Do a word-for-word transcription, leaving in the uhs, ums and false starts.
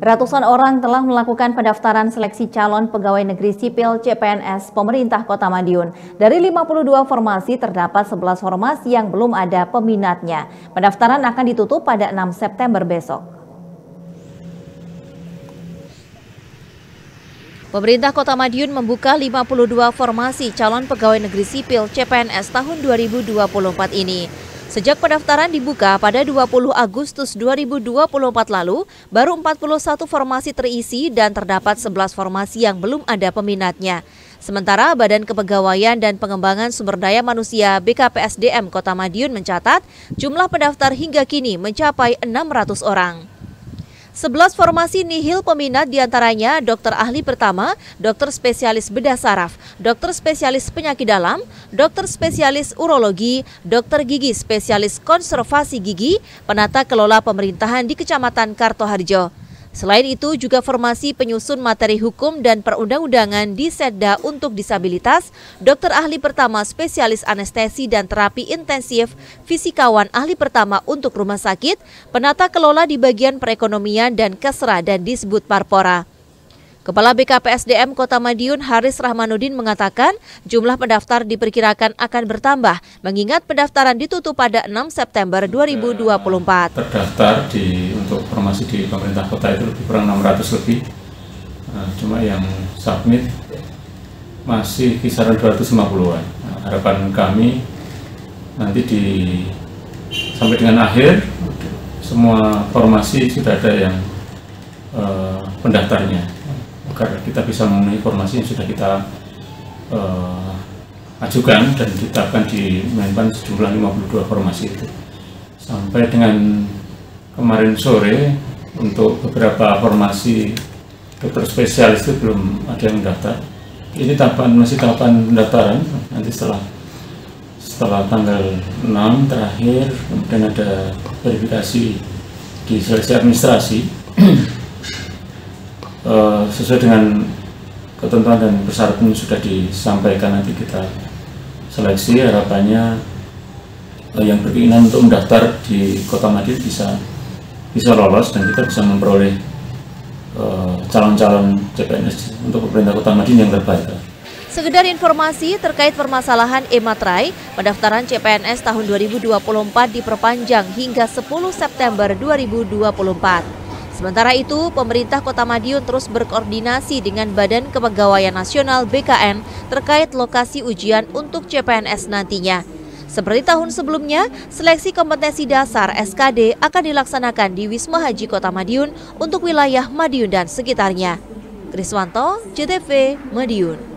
Ratusan orang telah melakukan pendaftaran seleksi calon pegawai negeri sipil C P N S pemerintah Kota Madiun. Dari lima puluh dua formasi terdapat sebelas formasi yang belum ada peminatnya. Pendaftaran akan ditutup pada enam September besok. Pemerintah Kota Madiun membuka lima puluh dua formasi calon pegawai negeri sipil C P N S tahun dua ribu dua puluh empat ini. Sejak pendaftaran dibuka pada dua puluh Agustus dua ribu dua puluh empat lalu, baru empat puluh satu formasi terisi dan terdapat sebelas formasi yang belum ada peminatnya. Sementara Badan Kepegawaian dan Pengembangan Sumber Daya Manusia B K P S D M Kota Madiun mencatat jumlah pendaftar hingga kini mencapai enam ratus orang. sebelas formasi nihil peminat diantaranya dokter ahli pertama, dokter spesialis bedah saraf, dokter spesialis penyakit dalam, dokter spesialis urologi, dokter gigi spesialis konservasi gigi, penata kelola pemerintahan di Kecamatan Kartoharjo. Selain itu juga formasi penyusun materi hukum dan perundang-undangan di Setda untuk disabilitas, dokter ahli pertama spesialis anestesi dan terapi intensif, fisikawan ahli pertama untuk rumah sakit, penata kelola di bagian perekonomian dan kesra dan disebut Parpora. Kepala B K P S D M Kota Madiun Haris Rahmanuddin mengatakan jumlah pendaftar diperkirakan akan bertambah mengingat pendaftaran ditutup pada enam September dua ribu dua puluh empat. Terdaftar di untuk formasi di pemerintah kota itu lebih kurang enam ratus lebih. Nah, cuma yang submit masih kisaran dua ratus lima puluhan. Nah, harapan kami nanti di sampai dengan akhir semua formasi sudah ada yang uh, pendaftarnya. Agar kita bisa memenuhi formasi yang sudah kita uh, ajukan dan kita akan dimainkan sejumlah lima puluh dua formasi itu. Sampai dengan kemarin sore untuk beberapa formasi dokter spesialis itu belum ada yang mendaftar. Ini tahapan masih tahapan pendaftaran. Nanti setelah setelah tanggal enam terakhir kemudian ada verifikasi di seleksi administrasi. Uh, sesuai dengan ketentuan dan persyaratan yang sudah disampaikan, nanti kita seleksi. Harapannya uh, yang berkeinginan untuk mendaftar di Kota Madiun bisa bisa lolos dan kita bisa memperoleh calon-calon uh, C P N S untuk pemerintah Kota Madiun yang terbaik. Sekedar informasi terkait permasalahan e-materai, pendaftaran C P N S tahun dua ribu dua puluh empat diperpanjang hingga sepuluh September dua ribu dua puluh empat. Sementara itu, pemerintah Kota Madiun terus berkoordinasi dengan Badan Kepegawaian Nasional B K N terkait lokasi ujian untuk C P N S nantinya. Seperti tahun sebelumnya, seleksi kompetensi dasar S K D akan dilaksanakan di Wisma Haji Kota Madiun untuk wilayah Madiun dan sekitarnya. Kriswanto, J T V, Madiun.